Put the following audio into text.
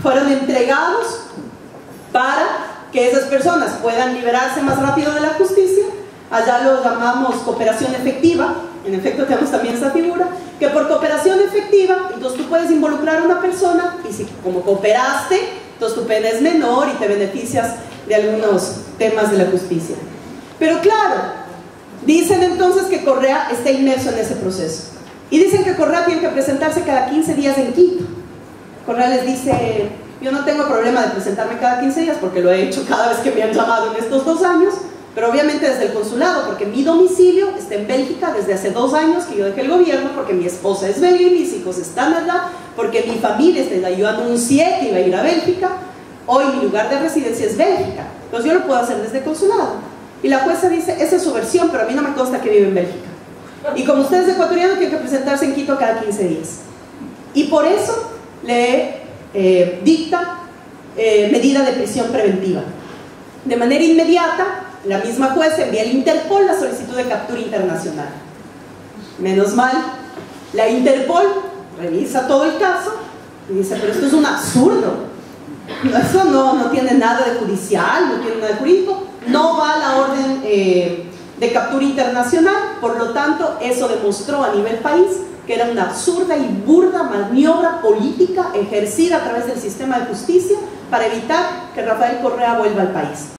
fueron entregados para que esas personas puedan liberarse más rápido de la justicia. Allá lo llamamos cooperación efectiva. En efecto tenemos también esa figura, que por cooperación efectiva, entonces tú puedes involucrar a una persona y si como cooperaste, entonces tu pena es menor y te beneficias de algunos temas de la justicia. Pero claro, dicen entonces que Correa está inmerso en ese proceso. Y dicen que Correa tiene que presentarse cada 15 días en Quito. Correa les dice, yo no tengo problema de presentarme cada 15 días porque lo he hecho cada vez que me han llamado en estos 2 años, pero obviamente desde el consulado, porque mi domicilio está en Bélgica desde hace 2 años que yo dejé el gobierno, porque mi esposa es belga y mis hijos están allá, porque mi familia está allá. Yo anuncié que iba a ir a Bélgica, hoy mi lugar de residencia es Bélgica, entonces yo lo puedo hacer desde el consulado. Y la jueza dice, esa es su versión, pero a mí no me consta que vive en Bélgica. Y como usted es ecuatoriano, tiene que presentarse en Quito cada 15 días. Y por eso le dicta medida de prisión preventiva. De manera inmediata, la misma jueza envía al Interpol la solicitud de captura internacional. Menos mal, la Interpol revisa todo el caso y dice, pero esto es un absurdo. Eso no tiene nada de judicial, no tiene nada de jurídico, no va a la orden de captura internacional, por lo tanto, eso demostró a nivel país que era una absurda y burda maniobra política ejercida a través del sistema de justicia para evitar que Rafael Correa vuelva al país.